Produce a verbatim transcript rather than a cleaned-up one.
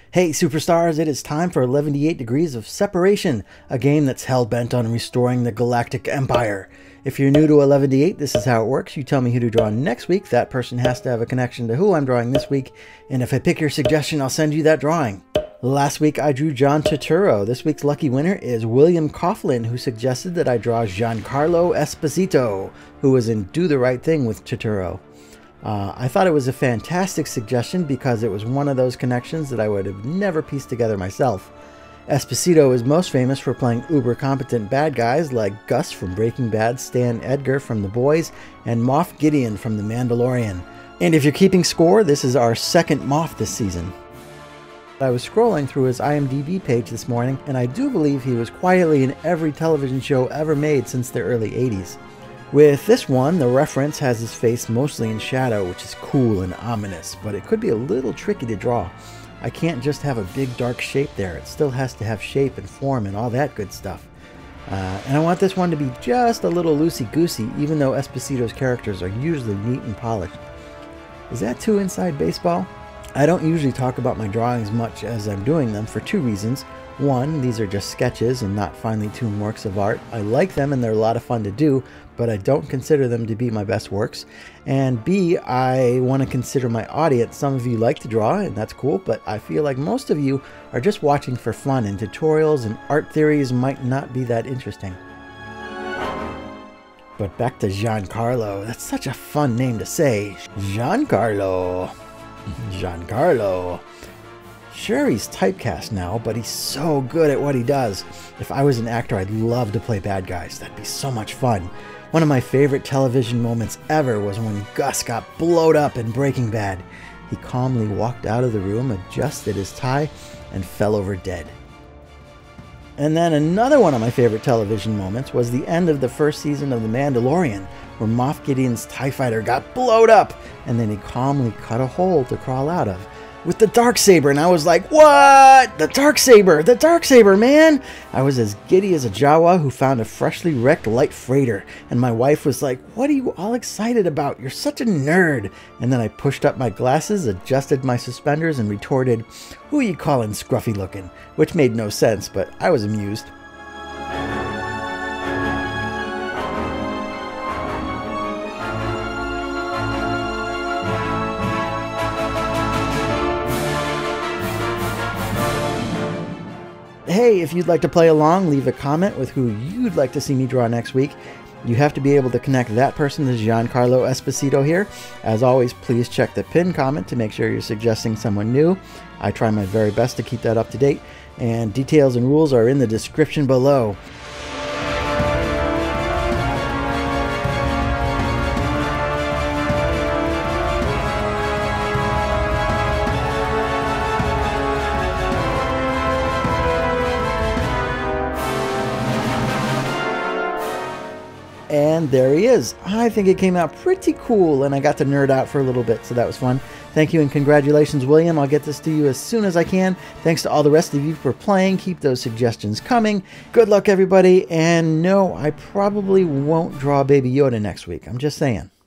Hey superstars, it is time for Eleventy Eight Degrees of Separation, a game that's hell-bent on restoring the Galactic Empire. If you're new to Eleventy Eight, this is how it works. You tell me who to draw next week. That person has to have a connection to who I'm drawing this week. And if I pick your suggestion, I'll send you that drawing. Last week I drew John Turturro. This week's lucky winner is William Coughlin, who suggested that I draw Giancarlo Esposito, who was in Do the Right Thing with Turturro. Uh, I thought it was a fantastic suggestion because it was one of those connections that I would have never pieced together myself. Esposito is most famous for playing uber-competent bad guys like Gus from Breaking Bad, Stan Edgar from The Boys, and Moff Gideon from The Mandalorian. And if you're keeping score, this is our second Moff this season. I was scrolling through his I M D B page this morning, and I do believe he was quietly in every television show ever made since the early eighties. With this one, the reference has his face mostly in shadow, which is cool and ominous, but it could be a little tricky to draw. I can't just have a big dark shape there. It still has to have shape and form and all that good stuff. Uh, and I want this one to be just a little loosey-goosey, even though Esposito's characters are usually neat and polished. Is that too inside baseball? I don't usually talk about my drawings much as I'm doing them for two reasons. One, these are just sketches and not finely tuned works of art. I like them and they're a lot of fun to do, but I don't consider them to be my best works. And B, I want to consider my audience. Some of you like to draw, and that's cool, but I feel like most of you are just watching for fun, and tutorials and art theories might not be that interesting. But back to Giancarlo. That's such a fun name to say. Giancarlo. Giancarlo. Sure, he's typecast now, but he's so good at what he does. If I was an actor, I'd love to play bad guys. That'd be so much fun. One of my favorite television moments ever was when Gus got blowed up in Breaking Bad. He calmly walked out of the room, adjusted his tie, and fell over dead. And then another one of my favorite television moments was the end of the first season of The Mandalorian, where Moff Gideon's TIE fighter got blowed up, and then he calmly cut a hole to crawl out of with the Darksaber, and I was like, what? The Darksaber! The Darksaber, man! I was as giddy as a Jawa who found a freshly wrecked light freighter, and my wife was like, what are you all excited about? You're such a nerd! And then I pushed up my glasses, adjusted my suspenders, and retorted, who you calling scruffy looking? Which made no sense, but I was amused. Hey, if you'd like to play along, leave a comment with who you'd like to see me draw next week. You have to be able to connect that person to Giancarlo Esposito here. As always, please check the pinned comment to make sure you're suggesting someone new. I try my very best to keep that up to date, and details and rules are in the description below. And there he is. I think it came out pretty cool, and I got to nerd out for a little bit, so that was fun. Thank you and congratulations, William. I'll get this to you as soon as I can. Thanks to all the rest of you for playing. Keep those suggestions coming. Good luck, everybody. And no, I probably won't draw Baby Yoda next week. I'm just saying.